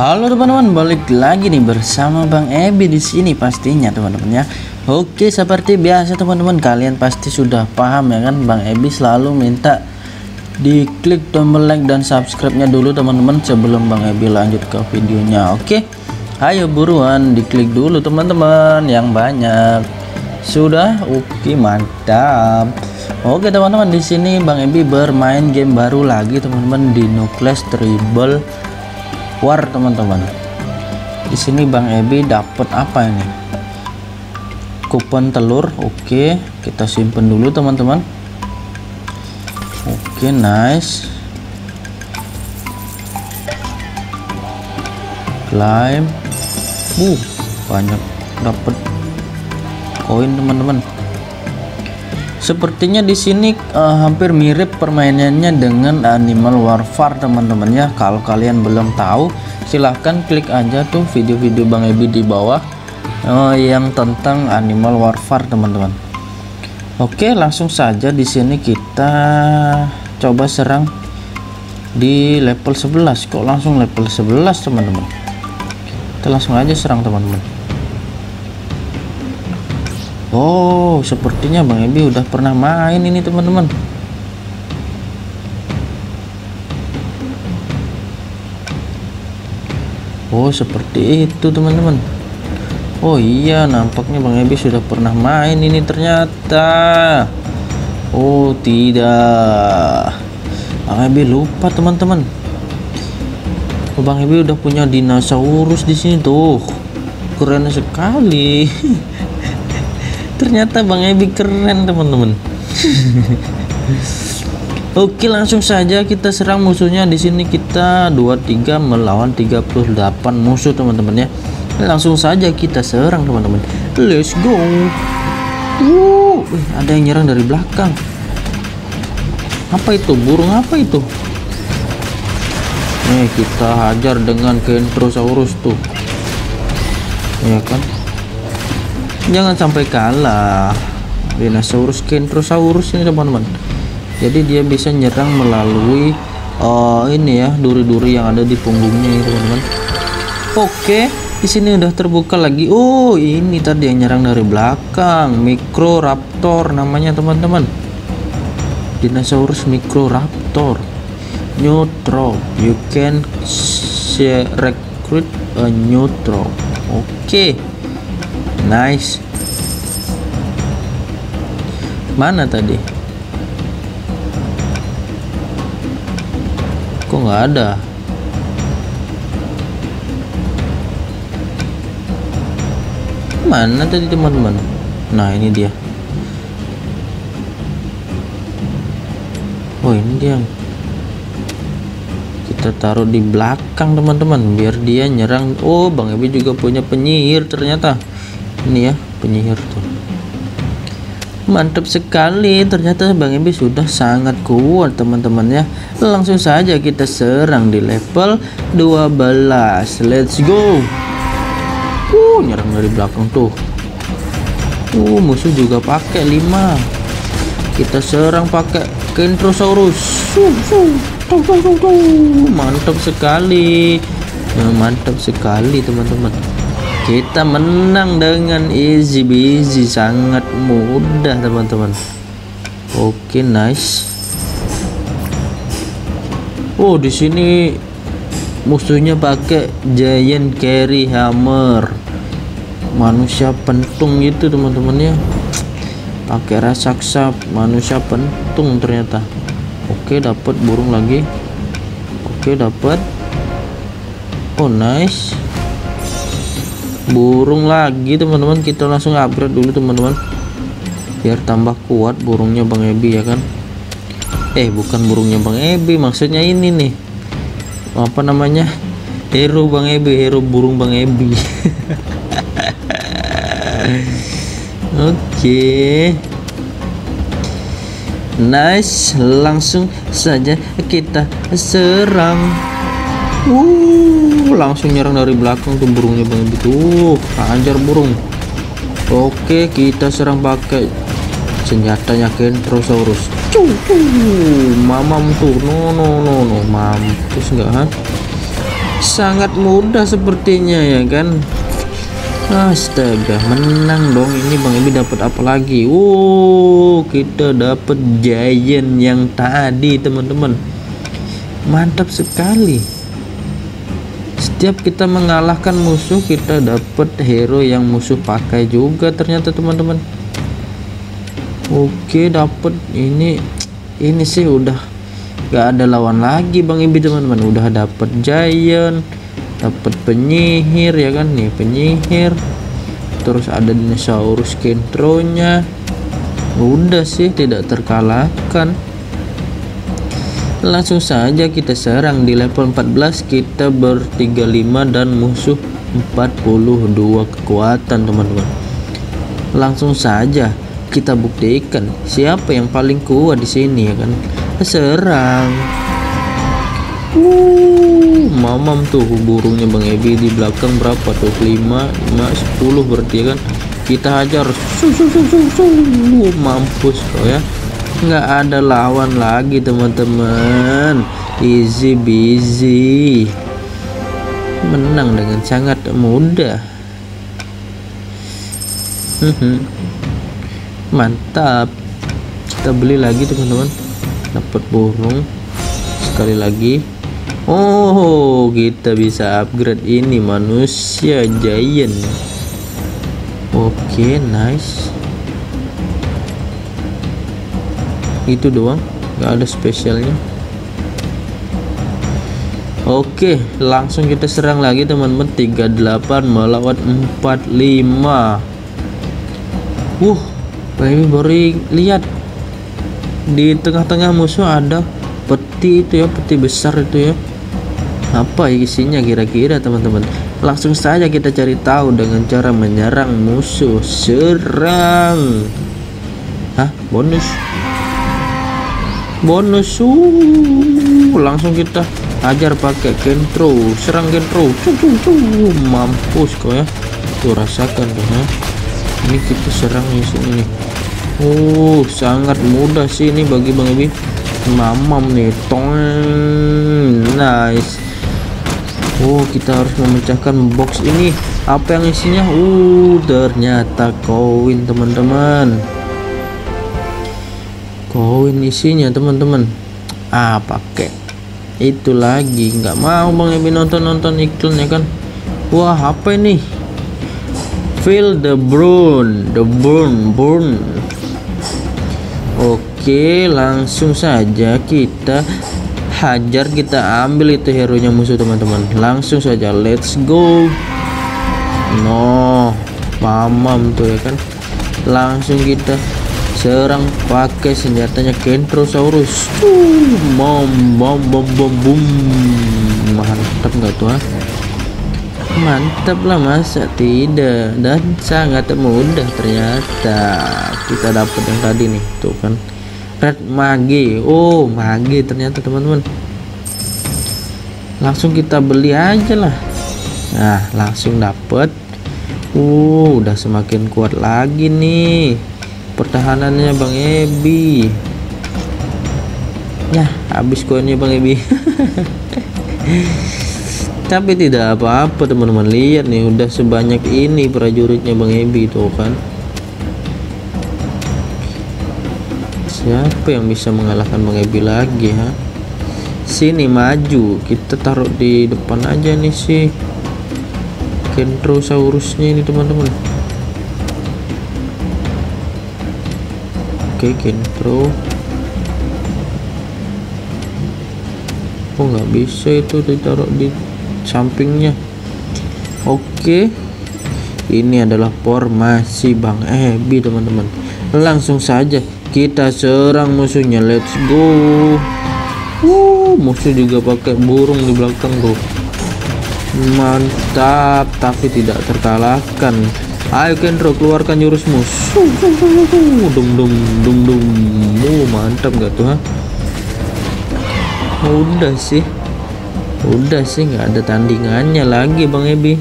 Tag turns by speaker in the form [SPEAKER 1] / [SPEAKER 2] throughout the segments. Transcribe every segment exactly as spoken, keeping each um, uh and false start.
[SPEAKER 1] Halo teman-teman, balik lagi nih bersama Bang Ebi di sini pastinya teman-teman ya. Oke, seperti biasa teman-teman, kalian pasti sudah paham ya kan, Bang Ebi selalu minta diklik tombol like dan subscribe-nya dulu teman-teman sebelum Bang Ebi lanjut ke videonya. Oke, ayo buruan diklik dulu teman-teman yang banyak. Sudah? Oke, mantap. Oke teman-teman, di sini Bang Ebi bermain game baru lagi teman-teman di Nucleus Tribal War teman-teman. Di sini Bang Ebi dapat apa ini? Kupon telur. Oke, kita simpen dulu teman-teman. Oke, nice. Climb. Uh, banyak dapat koin teman-teman. Sepertinya di sini uh, hampir mirip permainannya dengan Animal Warfare teman-teman ya. Kalau kalian belum tahu, silahkan klik aja tuh video-video Bang Ebi di bawah uh, yang tentang Animal Warfare teman-teman. Oke, langsung saja di sini kita coba serang di level sebelas. Kok langsung level sebelas teman-teman? Kita langsung aja serang teman-teman. Oh, sepertinya Bang Ebi udah pernah main ini teman-teman. Oh, seperti itu teman-teman. Oh iya, nampaknya Bang Ebi sudah pernah main ini ternyata. Oh tidak, Bang Ebi lupa teman-teman. Oh, Bang Ebi udah punya dinosaurus di sini tuh, keren sekali. Ternyata Bang Ebi keren teman-teman. Oke, langsung saja kita serang musuhnya. Di sini kita dua puluh tiga melawan tiga puluh delapan musuh teman-teman ya. Langsung saja kita serang teman-teman. Let's go. Uh, ada yang nyerang dari belakang. Apa itu? Burung apa itu? Nih, kita hajar dengan Kentrosaurus tuh. Ya kan? Jangan sampai kalah. Dinosaurus Kentrosaurus ini teman-teman. Jadi dia bisa nyerang melalui uh, ini ya, duri-duri yang ada di punggungnya ini teman-teman. Oke, di sini udah terbuka lagi. Oh, ini tadi yang nyerang dari belakang, Microraptor namanya teman-teman. Dinosaurus Microraptor. Neutral. You can recruit a neutral. Oke. Nice. Mana tadi? Kok nggak ada? Mana tadi teman-teman? Nah, ini dia. Oh, ini dia. Kita taruh di belakang teman-teman biar dia nyerang. Oh, Bang Ebi juga punya penyihir ternyata. Ini ya, penyihir tuh. Mantap sekali, ternyata Bang Ebi sudah sangat kuat teman-teman ya. Langsung saja kita serang di level dua belas. Let's go. Uh, nyerang dari belakang tuh. Uh, musuh juga pakai lima. Kita serang pakai Kentrosaurus. Mantap sekali. Nah, mantap sekali teman-teman. Kita menang dengan easy busy, sangat mudah teman-teman. Oke, nice. Oh, di sini musuhnya pakai giant carry hammer, manusia pentung itu teman-teman ya. Pakai raksasa manusia pentung ternyata. Oke, dapat burung lagi. Oke, dapat. Oh, nice. Burung lagi teman-teman. Kita langsung upgrade dulu teman-teman biar tambah kuat burungnya Bang Ebi ya kan. Eh, bukan burungnya Bang Ebi, maksudnya ini nih, apa namanya, hero Bang Ebi, hero burung Bang Ebi. Oke, nice. Langsung saja kita serang. Uh, langsung nyerang dari belakang tuh burungnya Bang Ebi tuh. Hajar burung. Oke, kita serang pakai senjatanya Kentrosaurus. Cuh, mamam tuh. No no no no, mampus nggak ha? Sangat mudah sepertinya ya kan. Astaga, menang dong ini. Bang Ebi dapat apa lagi? Wow, kita dapat giant yang tadi teman-teman. Mantap sekali. Setiap kita mengalahkan musuh, kita dapat hero yang musuh pakai juga ternyata teman-teman. Oke, dapat ini. Ini sih udah gak ada lawan lagi Bang Ebi teman-teman. Udah dapat giant, dapat penyihir ya kan nih, penyihir. Terus ada dinosaurus kentronya. Udah sih tidak terkalahkan. Langsung saja kita serang di level empat belas. Kita ber tiga puluh lima dan musuh empat puluh dua kekuatan teman-teman. Langsung saja kita buktikan siapa yang paling kuat di sini ya kan. Serang. Uh, mamam tuh burungnya Bang Ebi di belakang berapa tuh? lima, lima, sepuluh berarti ya kan. Kita hajar. Su, su, su, su, su. Mampus kok ya. Nggak ada lawan lagi teman-teman. Easy busy. Menang dengan sangat mudah. Mantap. Kita beli lagi teman-teman. Dapat burung sekali lagi. Oh, kita bisa upgrade ini manusia giant. Oke, nice. Itu doang, nggak ada spesialnya. Oke, langsung kita serang lagi teman-teman. Tiga puluh delapan melawan empat puluh lima. Wuh, ini baru lihat di tengah-tengah musuh ada peti itu ya, peti besar itu ya. Apa isinya kira-kira teman-teman? Langsung saja kita cari tahu dengan cara menyerang musuh. Serang. Hah, bonus bonus. Uh, langsung kita ajar pakai Kentro. Serang Kentro. Mampus kok ya. Tuh rasakan tuh ya. Ini kita serang musuh ini. Oh, sangat mudah sih ini bagi Bang Ebi. Mamam nih, tong, nice. Oh, kita harus memecahkan box ini. Apa yang isinya? Uh, ternyata koin teman-teman. Koin isinya teman-teman. Ah, pakai itu lagi. Nggak mau Bang Ebi nonton-nonton iklan ya kan. Wah, apa ini? Feel the burn, the burn, burn. Oke, langsung saja kita hajar, kita ambil itu hero nya musuh teman-teman. Langsung saja, let's go. No, mamam tuh ya kan. Langsung kita serang pakai senjatanya Kentrosaurus. Bom bom bom bom boom. Mantap nggak tuh? Mantap lah, masa tidak. Dan sangat mudah ternyata. Kita dapat yang tadi nih tuh kan, red mage. Oh, mage ternyata teman-teman. Langsung kita beli aja lah. Nah, langsung dapat. Uh, udah semakin kuat lagi nih pertahanannya Bang Ebi. Ya, habis koinnya Bang Ebi. Tapi tidak apa-apa teman-teman. Lihat nih, udah sebanyak ini prajuritnya Bang Ebi tuh kan. Siapa yang bisa mengalahkan Bang Ebi lagi ha? Sini maju, kita taruh di depan aja nih sih Kentrosaurusnya ini teman-teman. Oke, Kentro. Oh, nggak bisa itu ditaruh di sampingnya. Oke, ini adalah formasi Bang Ebi teman-teman. Langsung saja kita serang musuhnya. Let's go. Uh, musuh juga pakai burung di belakang bro. Mantap, tapi tidak terkalahkan. Ayo Kentro, keluarkan jurusmu. Dum dum dum dum. Uh, mantap gak tuh ha? Udah sih, udah sih nggak ada tandingannya lagi Bang Ebi.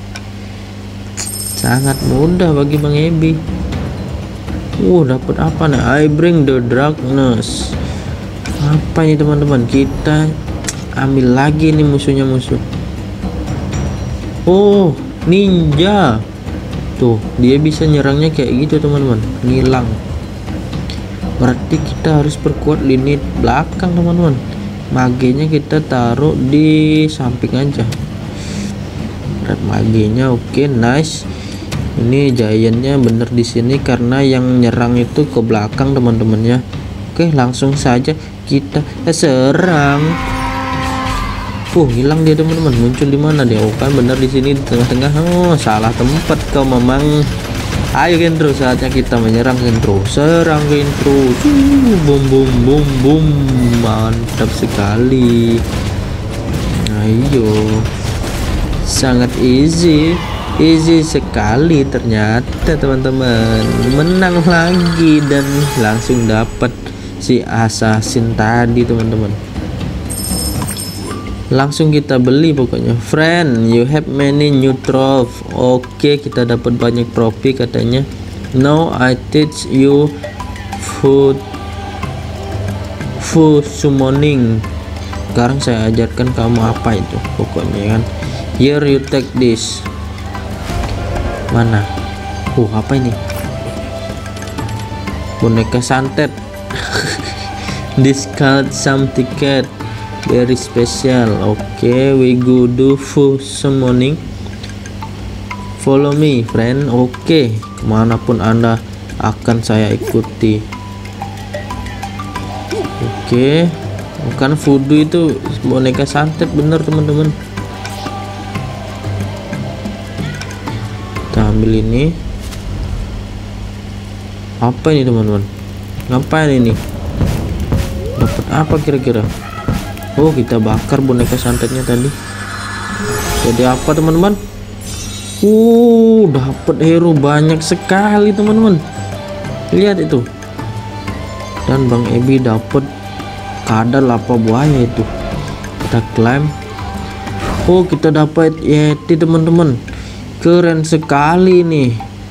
[SPEAKER 1] Sangat mudah bagi Bang Ebi. Uh, dapat apa nih? I bring the darkness. Apa ini teman-teman? Kita ambil lagi nih musuhnya musuh. Oh, ninja. Tuh, dia bisa nyerangnya kayak gitu teman-teman, ngilang. Berarti kita harus perkuat lini belakang teman-teman. Magenya kita taruh di samping aja. Red magenya oke, okay, nice. Ini giantnya bener di sini karena yang nyerang itu ke belakang teman-teman ya. Oke, okay, langsung saja kita serang. Oh, hilang dia teman-teman. Muncul di mana dia? Oh, kan bener di sini di tengah-tengah. Oh, salah tempat kau memang. Ayo Kentro, saatnya kita menyerang Kentro. Serang Kentro. Uh, bum bum bum bum. Mantap sekali. Ayo. Sangat easy. Easy sekali ternyata teman-teman. Menang lagi dan langsung dapat si assassin tadi teman-teman. Langsung kita beli pokoknya. Friend, you have many new trophy. Oke, kita dapat banyak trofi katanya. Now I teach you food food summoning. Sekarang saya ajarkan kamu apa itu pokoknya kan. Here you take this. Mana? Uh, apa ini? Boneka santet. Discard some ticket. Very special. Oke, okay, we go do full summoning. Follow me friend. Oke, okay, kemanapun anda akan saya ikuti. Oke, okay. Bukan voodoo itu boneka santet bener teman-teman. Kita ambil ini. Apa ini teman-teman? Ngapain ini? Dapat apa kira-kira? Oh, kita bakar boneka santetnya tadi. Jadi apa teman-teman? Uh, dapat hero banyak sekali teman-teman. Lihat itu. Dan Bang Ebi dapat kadal apa buaya itu. Kita klaim. Oh, kita dapat Yeti teman-teman. Keren sekali nih.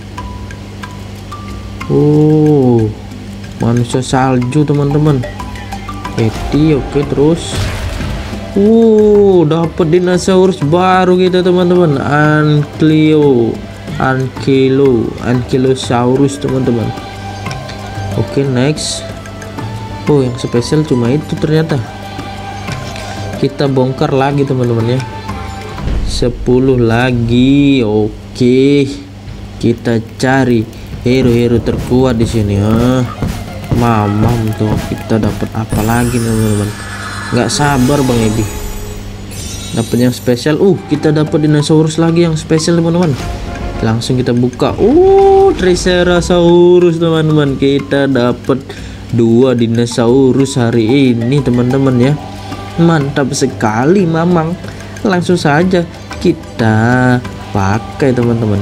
[SPEAKER 1] Oh, manusia salju teman-teman. Yeti oke okay, terus. Uh, dapat dinosaurus baru kita teman-teman. Ankylo, Ankylo, Ankylosaurus teman-teman. Oke, okay, next. Oh, yang spesial cuma itu ternyata. Kita bongkar lagi teman-teman ya. sepuluh lagi. Oke. Okay. Kita cari hero-hero terkuat di sini. Ah, mamam tuh kita dapat apa lagi teman-teman? Nggak sabar Bang Ebi. Dapat yang spesial. Uh, kita dapat dinosaurus lagi yang spesial teman-teman. Langsung kita buka. Uh, Triceratops teman-teman. Kita dapat dua dinosaurus hari ini teman-teman ya. Mantap sekali mamang. Langsung saja kita pakai teman-teman.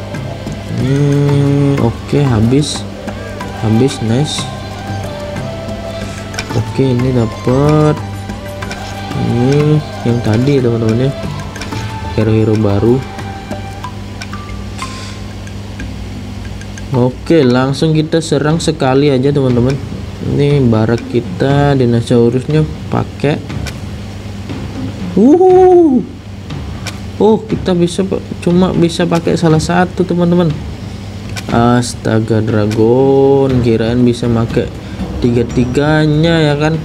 [SPEAKER 1] Hmm, oke okay, habis habis nice. Oke, okay, ini dapat ini yang tadi teman-teman ya, hero-hero baru. Oke, langsung kita serang sekali aja teman-teman. Ini barak kita dinosaurusnya pakai. Uh, oh kita bisa cuma bisa pakai salah satu teman-teman. Astaga, dragon, kirain bisa pakai tiga-tiganya ya kan.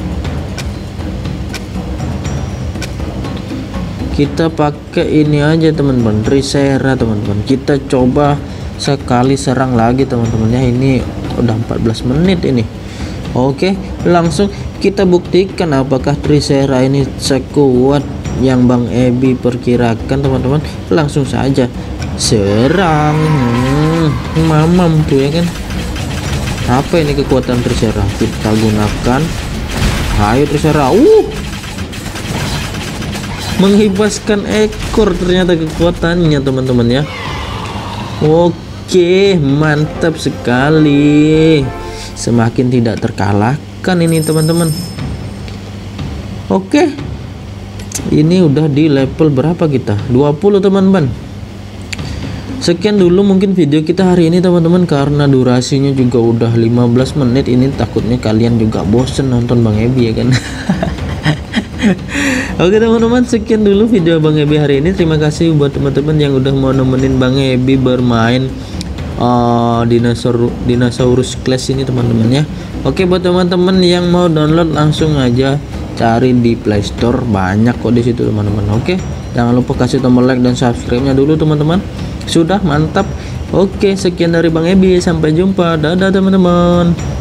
[SPEAKER 1] Kita pakai ini aja teman-teman, Triceratops teman-teman. Kita coba sekali serang lagi teman-teman ya. Ini udah empat belas menit ini. Oke, langsung kita buktikan apakah Triceratops ini sekuat yang Bang Ebi perkirakan teman-teman. Langsung saja serang. hmm, mamam tuh ya kan. Apa ini kekuatan Triceratops? Kita gunakan. Ayo Triceratops. Uh menghibaskan ekor ternyata kekuatannya teman-teman ya. Oke, mantap sekali. Semakin tidak terkalahkan ini teman-teman. Oke, ini udah di level berapa kita? dua puluh teman-teman. Sekian dulu mungkin video kita hari ini teman-teman, karena durasinya juga udah lima belas menit. Ini takutnya kalian juga bosen nonton Bang Ebi ya kan. Oke teman-teman, sekian dulu video Bang Ebi hari ini. Terima kasih buat teman-teman yang udah mau nemenin Bang Ebi bermain uh, dinosaur dinosaurus class ini teman-teman ya. Oke, buat teman-teman yang mau download langsung aja cari di Play Store, banyak kok di situ teman-teman. Oke, jangan lupa kasih tombol like dan subscribe-nya dulu teman-teman. Sudah mantap. Oke, sekian dari Bang Ebi, sampai jumpa, dadah teman-teman.